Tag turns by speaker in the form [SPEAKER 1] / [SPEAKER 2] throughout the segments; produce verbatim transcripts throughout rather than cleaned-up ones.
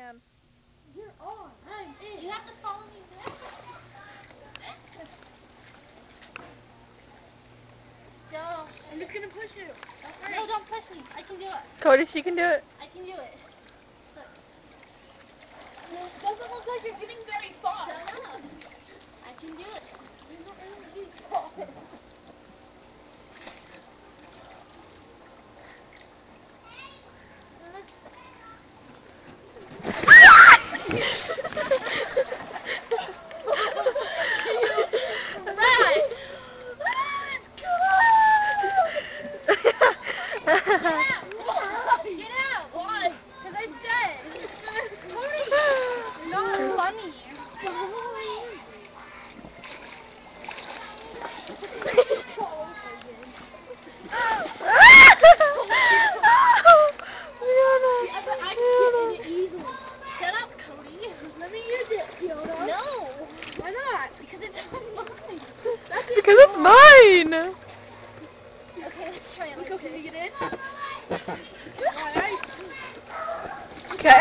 [SPEAKER 1] am.
[SPEAKER 2] You're on. I'm in.
[SPEAKER 3] You have to follow me back. Go.
[SPEAKER 2] I'm just gonna push you. Don't
[SPEAKER 3] No, don't push me. I can do it.
[SPEAKER 1] Cody, she can do it.
[SPEAKER 3] I can do it. Look.
[SPEAKER 2] It doesn't look like you're getting very far.
[SPEAKER 3] Shut up. I can do it.
[SPEAKER 2] You're not really getting far.
[SPEAKER 3] Get out! Why? Because I said. Cody! Not funny. Shut up, Cody.
[SPEAKER 2] Let me use it, Fiona.
[SPEAKER 3] No.
[SPEAKER 2] Why not?
[SPEAKER 3] Because it's mine.
[SPEAKER 2] That's
[SPEAKER 1] Because it's mine.
[SPEAKER 3] Okay, let's try it like
[SPEAKER 2] Nico,
[SPEAKER 3] this.
[SPEAKER 2] can you get in? Alright.
[SPEAKER 1] Okay.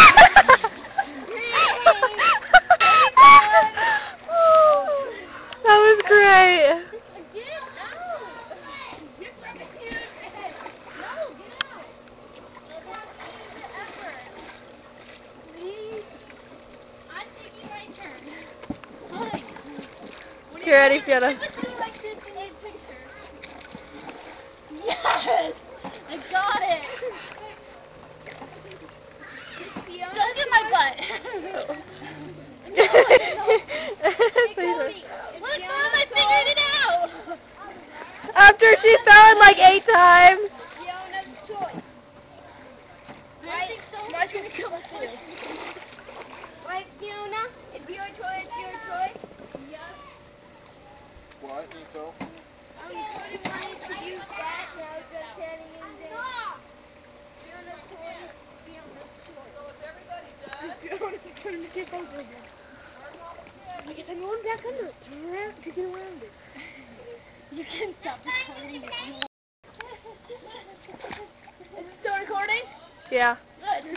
[SPEAKER 1] That was great.
[SPEAKER 3] Get out!
[SPEAKER 2] Get from here.
[SPEAKER 3] No, get out! It has to be the effort.
[SPEAKER 2] Please.
[SPEAKER 3] I'm taking my turn.
[SPEAKER 2] Fine.
[SPEAKER 1] Get ready, Fiona.
[SPEAKER 3] Listen to like this and take pictures. Yes! I got it! Don't get my butt!
[SPEAKER 1] Hey, Cody.
[SPEAKER 3] Look, Mom, I figured it out!
[SPEAKER 1] After she fell like eight times.
[SPEAKER 2] Fiona's choice.
[SPEAKER 3] I think so.
[SPEAKER 2] Mark's gonna come with
[SPEAKER 3] push
[SPEAKER 2] you.
[SPEAKER 3] me.
[SPEAKER 2] Right, Fiona? It's your choice, your choice. Yes.
[SPEAKER 4] What, Nico?
[SPEAKER 2] Um, Cody wanted to use that, and I was just standing in there. Fiona's choice. Fiona's choice.
[SPEAKER 4] So is everybody done?
[SPEAKER 2] Fiona's going to take over again.
[SPEAKER 4] Where's all the kids?
[SPEAKER 2] I guess I'm going back under it. Turn around to get around it.
[SPEAKER 3] You can stop recording if you want.
[SPEAKER 2] Is it still recording?
[SPEAKER 1] Yeah.
[SPEAKER 2] Good.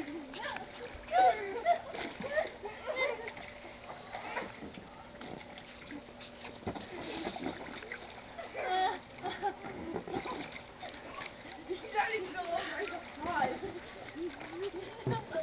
[SPEAKER 2] He's starting to go over the slide.